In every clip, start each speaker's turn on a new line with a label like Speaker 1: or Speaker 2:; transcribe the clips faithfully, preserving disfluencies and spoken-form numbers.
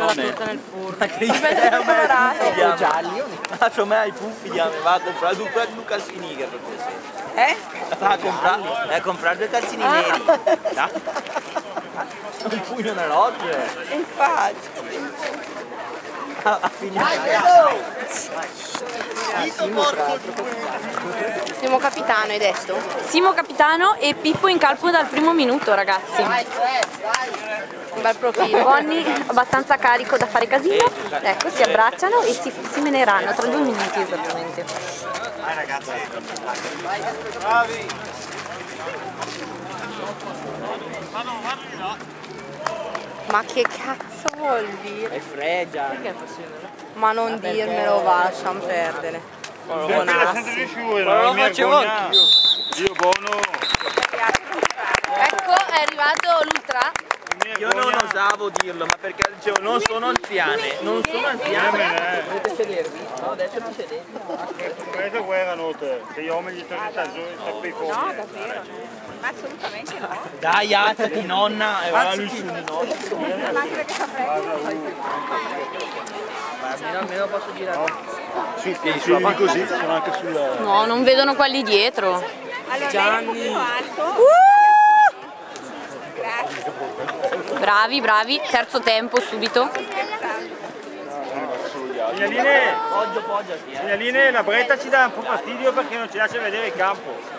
Speaker 1: buttarla tutta nel forno.
Speaker 2: Ma Cristian è un me gialli. Faccio me ai puffi, va a comprare due calzini per piacere.
Speaker 1: Eh?
Speaker 2: Va a comprare, va a comprare due calzini
Speaker 1: ah.
Speaker 2: neri. Il pugno nell'occhio.
Speaker 1: Infatti.
Speaker 2: A, a finire.
Speaker 1: Simo Capitano hai detto? Simo Capitano e Pippo in calpo dal primo minuto, ragazzi. Un bel profilo. Bonnie abbastanza carico da fare casino. Ecco, si abbracciano e si, si meneranno tra due minuti esattamente.
Speaker 3: Vai ragazzi. Bravi.
Speaker 1: Ma che cazzo vuol dire?
Speaker 2: È freggia.
Speaker 1: Ma non dirmelo, va, lasciamo perdere.
Speaker 3: Buonassi. Ma lo facevo anch'io. Io buono.
Speaker 1: Ecco, è arrivato l'ultra.
Speaker 2: Io non osavo dirlo, ma perché dicevo non sono anziane, non sono anziane. Volete sedervi? No, adesso ti sedete.
Speaker 3: Questa guerra notte, se gli uomini sono stati per fuoco.
Speaker 1: No, davvero. Ma assolutamente no.
Speaker 2: Dai, alzati nonna e va lui su di noi.
Speaker 1: Ma anche perché
Speaker 2: Almeno, almeno posso girare.
Speaker 3: Sui piedi, sulla così, sono anche sulla...
Speaker 1: No, non vedono quelli dietro.
Speaker 2: Gianni.
Speaker 1: Uh! Bravi, bravi. Terzo tempo subito.
Speaker 3: Signaline,
Speaker 2: Poggio, poggiati, eh.
Speaker 3: signaline, la bretta ci dà un po' fastidio perché non ci lascia vedere il campo.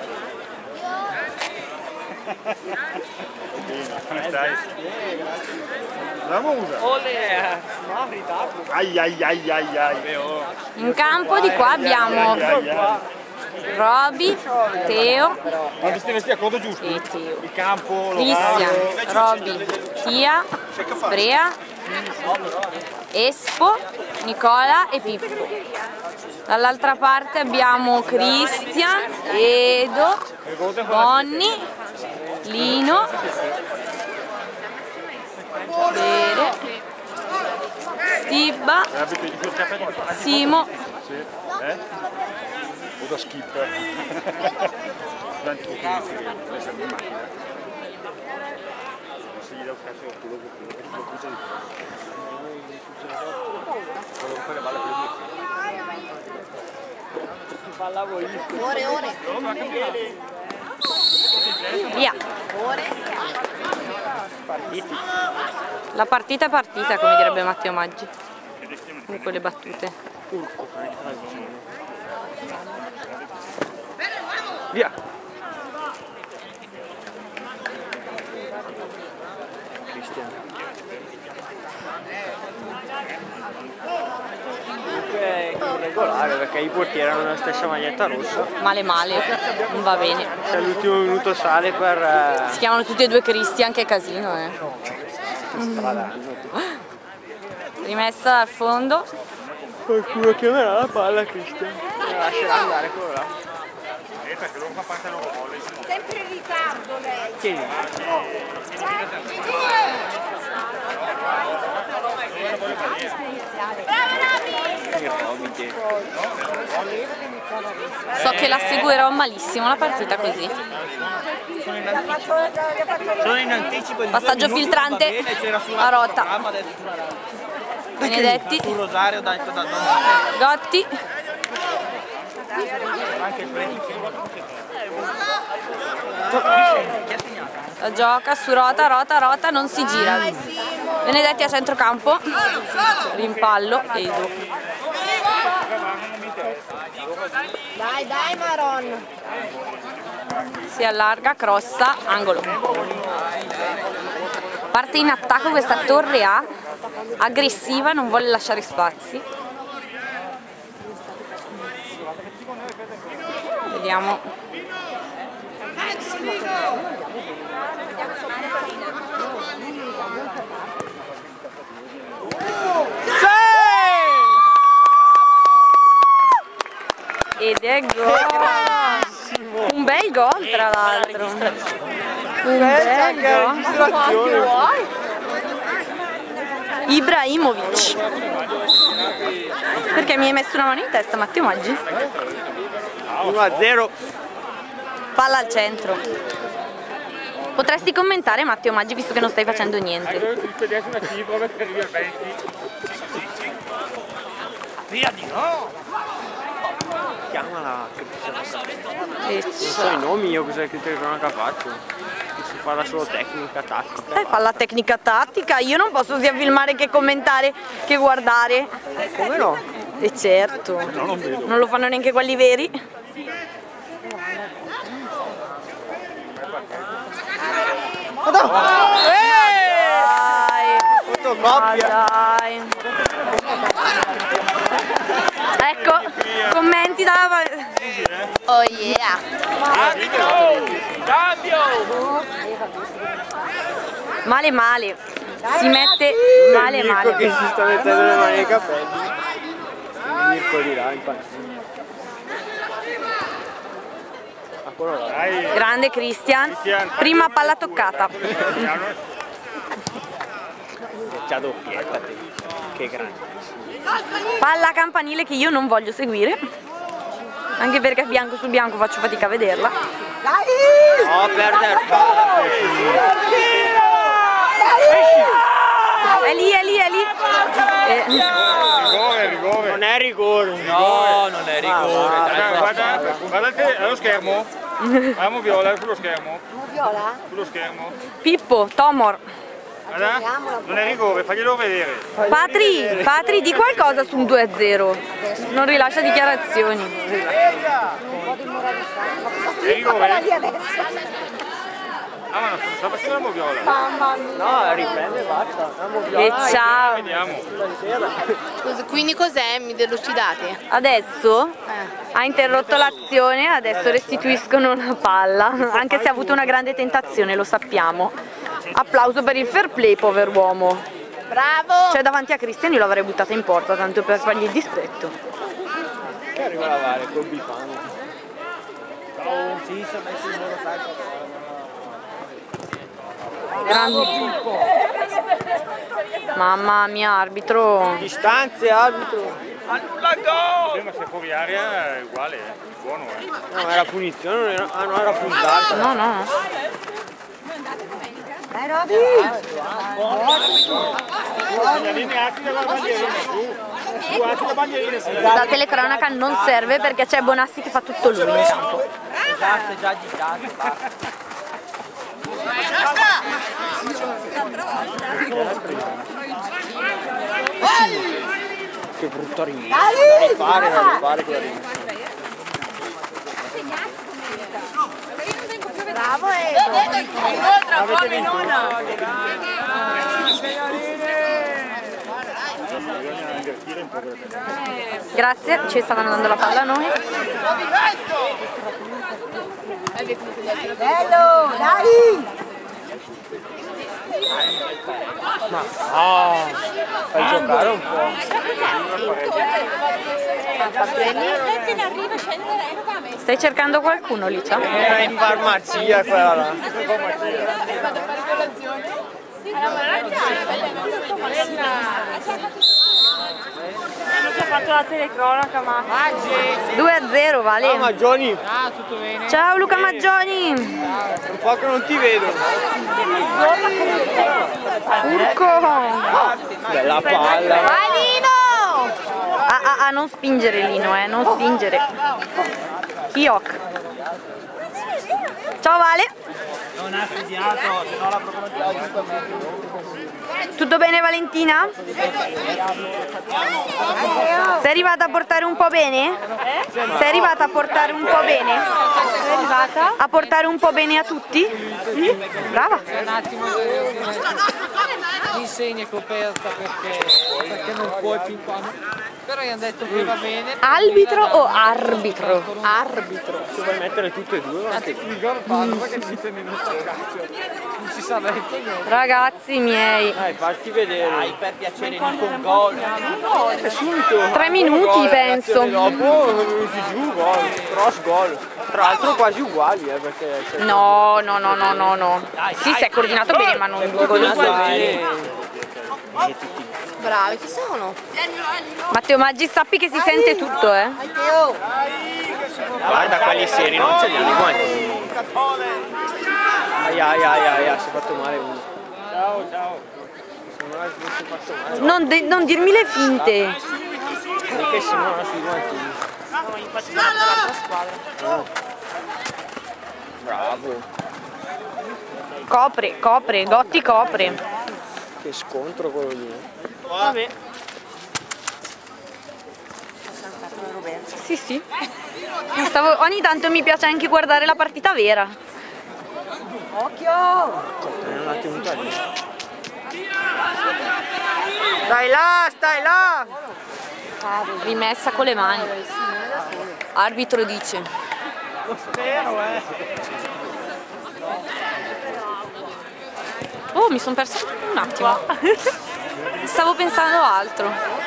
Speaker 3: Come stai? La musa.
Speaker 2: Ole,
Speaker 3: Ai ai ai ai ai.
Speaker 1: In campo di qua abbiamo Roby, Teo
Speaker 3: Ma questi vestiti a codo giusto?
Speaker 1: e Teo.
Speaker 3: Il campo,
Speaker 1: Cristian, Roby, Tia, Brea, Espo, Nicola e Pippo. Dall'altra parte abbiamo Cristian, Edo, Bonnie, Lino, Bere, Stibba, Simo.
Speaker 3: Eh? O da skipper. Tanti pochi adesso è in macchina. Se gli dà un cazzo al culo perché lo puccia di più.
Speaker 1: Ore, ore. Via. La partita è partita, come direbbe Matteo Maggi. Con quelle battute.
Speaker 2: Via.
Speaker 4: Comunque irregolare perché i portieri hanno la stessa maglietta rossa.
Speaker 1: Male male, non va bene.
Speaker 4: Se all'ultimo minuto sale per... Eh...
Speaker 1: Si chiamano tutti e due Cristian, che casino, eh. Rimessa dal fondo.
Speaker 4: Qualcuno chiamerà la palla, Cristian. La lascerà andare quello là.
Speaker 5: Sempre in ritardo lei.
Speaker 4: Chi?
Speaker 1: So che la seguirò malissimo la partita così.
Speaker 2: Sono in anticipo.
Speaker 1: Passaggio filtrante a Rota. Benedetti.
Speaker 2: Sul Rosario da
Speaker 1: Gotti.
Speaker 2: anche il prendicino.
Speaker 1: La gioca su Rota, Rota, Rota, non si gira. Benedetti a centrocampo. Rimpallo, Edo.
Speaker 5: Dai, dai Maron.
Speaker 1: Si allarga, crossa, angolo. Parte in attacco questa torre A, aggressiva, non vuole lasciare spazi. Vediamo. Ed è gol! Un bel gol tra l'altro! Un bel gol! Ibrahimovic! Perché mi hai messo una mano in testa, Matteo Maggi?
Speaker 4: uno a zero.
Speaker 1: Palla al centro. Potresti commentare, Matteo Maggi, visto che non stai facendo niente.
Speaker 3: Vediamo una cifra per arrivare al venti. Via di no!
Speaker 4: Chiamala che
Speaker 1: E
Speaker 4: non so i nomi io cos'è che te non faccio. Che si fa solo tecnica, tattica.
Speaker 1: Eh, fa la tecnica tattica, io non posso sia filmare che commentare che guardare.
Speaker 4: Come no?
Speaker 1: E certo,
Speaker 3: No, non vedo.
Speaker 1: non lo fanno neanche quelli veri. Dai!
Speaker 4: Fotocopia!
Speaker 1: Dai! Ecco, commenti dalla... Oh yeah!
Speaker 2: Cambio!
Speaker 1: Male male, si mette male
Speaker 4: Mirko
Speaker 1: male.
Speaker 4: che si sta mettendo le mani nei capelli. Il Mirko di là, infatti. Ah, quello là.
Speaker 3: Dai,
Speaker 1: Grande Christian, prima palla toccata.
Speaker 4: Già doppietta te. Che grande.
Speaker 1: Palla campanile che io non voglio seguire, anche perché bianco su bianco faccio fatica a vederla.
Speaker 4: No, perdere palla.
Speaker 1: È lì, è lì, è lì. Eh,
Speaker 3: rigore, rigore.
Speaker 4: Non è rigore.
Speaker 2: No, non è rigore.
Speaker 3: Guarda,
Speaker 2: dai,
Speaker 3: guarda, guardate allo schermo. Amo Viola, sullo schermo.
Speaker 5: Viola?
Speaker 3: Sullo schermo.
Speaker 1: Pippo, Tomor.
Speaker 3: Guarda, non è rigore, faglielo vedere.
Speaker 1: Patri, Patri, di qualcosa su un due a zero. Non rilascia dichiarazioni.
Speaker 3: È rigore? Ah, ma non sta facendo Amo Viola.
Speaker 4: No, riprende e basta. Amo
Speaker 1: E
Speaker 4: Viola.
Speaker 1: ciao.
Speaker 3: Vediamo.
Speaker 5: Scusa, quindi cos'è? Mi delucidate?
Speaker 1: Adesso ha interrotto l'azione, adesso restituiscono una palla, anche se ha avuto una grande tentazione, lo sappiamo. Applauso per il fair play, pover'uomo.
Speaker 5: Bravo!
Speaker 1: Cioè davanti a Cristian io l'avrei buttata in porta, tanto per fargli il dispetto.
Speaker 4: Che arriva la Vale col Bifano. Ciao, sì, si è messo il loro calcio.
Speaker 1: Grande. Mamma mia, arbitro.
Speaker 4: Distanze, arbitro.
Speaker 2: Annullato!
Speaker 3: Ma se fuori aria è uguale, eh. Buono, eh.
Speaker 4: No, ma era punizione, non era, ah, no, era puntata.
Speaker 1: No, no.
Speaker 5: Dai Roby!
Speaker 3: Vieni, alzi la bandierina, su. Su, alzi la bandierina.
Speaker 1: La telecronaca non serve perché c'è Bonassi che fa tutto lui in campo.
Speaker 2: Esatto, è già agitato, basta.
Speaker 4: Che brutta ringa. Da rifare, da rifare quella ringa.
Speaker 5: Bravo Edo!
Speaker 4: Avete vinto?
Speaker 1: Grazie, ci stavano dando la palla a noi.
Speaker 5: Bello! Dai!
Speaker 4: Ma no, fai giocare un po'.
Speaker 1: Stai cercando qualcuno, Licia?
Speaker 4: Era in farmacia quella là.
Speaker 6: Hanno già fatto la telecronaca, ma...
Speaker 1: due a zero,
Speaker 4: Ah,
Speaker 1: vale.
Speaker 4: Maggioni,
Speaker 1: Ciao Luca Maggioni.
Speaker 4: un po' che non ti vedo.
Speaker 1: Urco.
Speaker 4: Bella palla.
Speaker 5: Vai Lino!
Speaker 1: Ah, ah, ah, non spingere Lino, eh, non spingere. Ioc. Ciao Vale.
Speaker 2: Non ha studiato, se no la procuratura.
Speaker 1: Tutto bene Valentina? Sei arrivata a portare un po' bene? Sei arrivata a portare un po' bene? Sei arrivata? A portare un po' bene a tutti? Brava.
Speaker 7: Un attimo l'insegna è coperta perché, perché non puoi fin quando. Però gli hanno detto che va bene.
Speaker 1: Arbitro o arbitro?
Speaker 4: Arbitro. Se vuoi mettere tutte e due, guarda.
Speaker 7: Rigor fallo perché ci tenne in calcio. Non si sa detto niente.
Speaker 1: Ragazzi miei,
Speaker 4: Dai, fatti vedere.
Speaker 2: Dai, per piacere, Nico un gol.
Speaker 1: tre minuti penso.
Speaker 4: Dopo sono venuti giù, gol, cross gol. Tra l'altro quasi uguali, eh, perché... c'è-
Speaker 1: No, no, no, no, no, no. Sì, si è coordinato bene, ma non due gol uguali.
Speaker 5: Bravi, chi sono?
Speaker 1: Matteo Maggi, sappi che si sente tutto, eh.
Speaker 4: Guarda, quelli seri non ce li hanno i guanti. Ai ai ai ai, ai, si è fatto male uno. Ciao, ciao. Simona si è fatto male.
Speaker 1: Non, de- non dirmi le finte.
Speaker 4: Perché Simona sui guantini.
Speaker 6: No, infatti non l'altra squadra.
Speaker 4: Oh. Bravo.
Speaker 1: Copre, copre, Gotti copre.
Speaker 4: Che scontro quello lì.
Speaker 6: Vabbè.
Speaker 1: Sì, sì. Stavo, ogni tanto mi piace anche guardare la partita vera. Occhio!
Speaker 4: Non ha tenuta lì. Stai là, stai là!
Speaker 1: Rimessa con le mani. Arbitro dice.
Speaker 4: Lo spero, eh.
Speaker 1: Oh, mi sono perso un attimo. Stavo pensando a altro.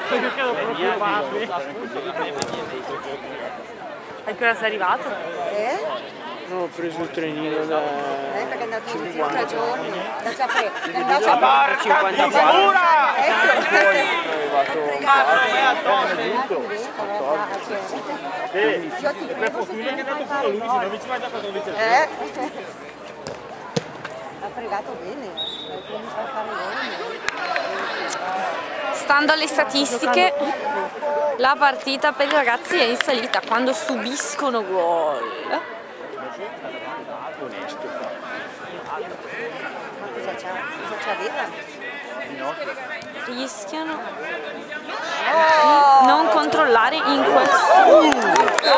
Speaker 6: A che ora sei arrivato?
Speaker 4: No, ho preso il trenino da cinquanta giorni.
Speaker 3: Da cinquantaquattro.
Speaker 4: Poi è arrivato
Speaker 3: E per fortuna che è andato solo lui, se no mi ci va già quattordici. Eh?
Speaker 8: Ha fregato bene, quindi fa fare bene.
Speaker 1: Stando alle statistiche, la partita per i ragazzi è in salita quando subiscono gol.
Speaker 4: onesto.
Speaker 8: Ma cosa c'ha? Cosa c'aveva?
Speaker 1: Rischiano di non controllare in questo.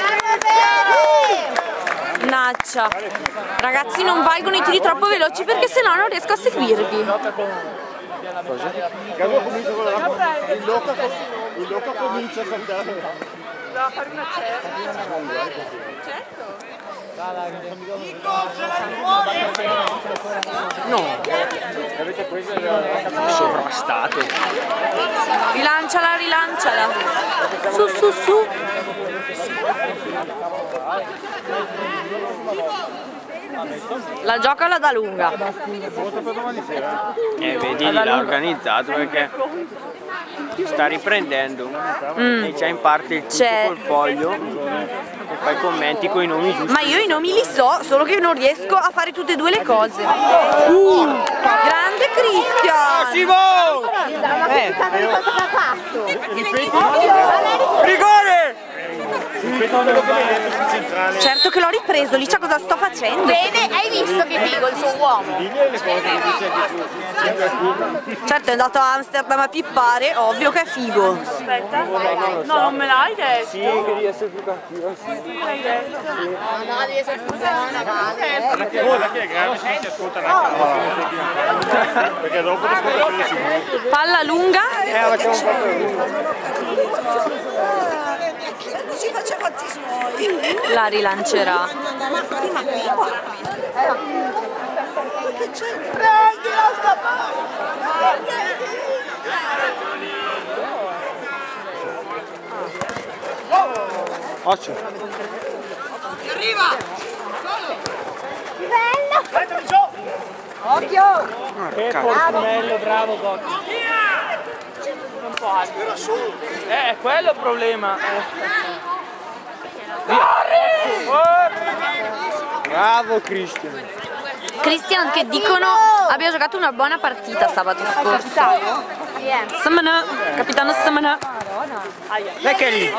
Speaker 1: Naccia. Ragazzi, non valgono i tiri troppo veloci perché sennò non riesco a seguirvi.
Speaker 3: Cosa? Quando comincia con la il Loca, il Loca comincia a saltare.
Speaker 6: Doveva fare una certa. Certo.
Speaker 4: No, avete preso il sovrastato.
Speaker 1: Rilanciala, rilanciala. Su, su, su. La gioca alla da lunga.
Speaker 4: Eh, vedi, l'ha organizzato perché sta riprendendo
Speaker 1: Mm.
Speaker 4: e c'ha in parte il tutto
Speaker 1: C'è.
Speaker 4: col foglio e fa i commenti con i nomi giusti.
Speaker 1: Ma io i nomi li so, solo che non riesco a fare tutte e due le cose. Uh, grande Cristian!
Speaker 4: Eh. Rigore!
Speaker 1: Certo che l'ho ripreso, Licia, cosa sto facendo?
Speaker 5: Bene, hai visto che figo il suo uomo?
Speaker 1: Certo è andato a Amsterdam a pippare, ovvio che è figo.
Speaker 6: Aspetta. No, non me l'hai detto.
Speaker 4: Sì, che devi essere più cattivo. Sì.
Speaker 6: L'hai detto.
Speaker 5: No, devi essere più buona, male.
Speaker 3: Ma che cosa che è grave se si ascolta la perché dopo ti ascolta più sicuro.
Speaker 1: Palla lunga.
Speaker 4: Eh, facciamo un po' lungo.
Speaker 8: Così faccia fatti suoi.
Speaker 1: La rilancerà.
Speaker 8: Che c'è?
Speaker 4: Occhio.
Speaker 8: Occhio!
Speaker 4: Che fortunello,
Speaker 7: bravo Gotti.
Speaker 6: Un po' alto.
Speaker 7: Eh, è quello il problema.
Speaker 4: Bravo Cristian.
Speaker 1: Cristian, che dicono abbia giocato una buona partita sabato scorso. Samana, capitano Samana.
Speaker 4: Dai che è lì.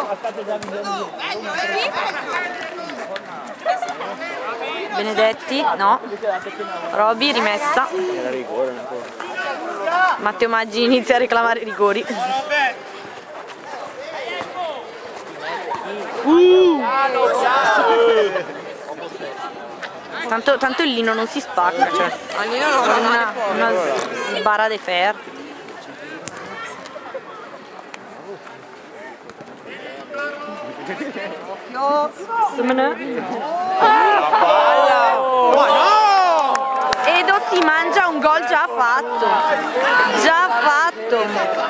Speaker 1: Benedetti, no. Roby, rimessa.
Speaker 4: Era rigore ancora.
Speaker 1: Matteo Maggi inizia a reclamare rigori. Uh. Tanto, tanto il lino non si spacca, cioè. Una, una sbarra de fer. Samana. Edo si mangia un gol già fatto. Già fatto.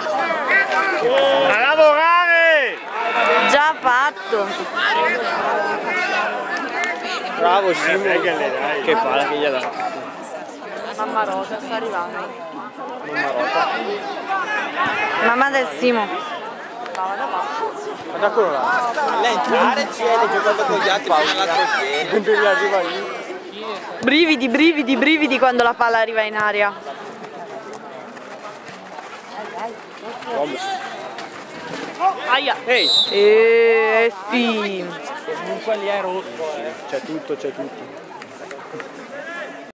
Speaker 3: A lavorare!
Speaker 1: Già fatto.
Speaker 4: Bravo Simo. Che palla che gli ha dato.
Speaker 6: Mamma Rosa sta arrivando.
Speaker 1: Mamma del Simo.
Speaker 4: Guarda quello là.
Speaker 2: Lei entrare c'è, le giocato con gli altri fino all'altro piede.
Speaker 4: Quando gli arriva lì.
Speaker 1: Brividi, brividi, brividi quando la palla arriva in aria.
Speaker 6: Aia.
Speaker 4: Ehi!
Speaker 1: E sti.
Speaker 4: Comunque lì è rotto, eh. C'è tutto, c'è tutto.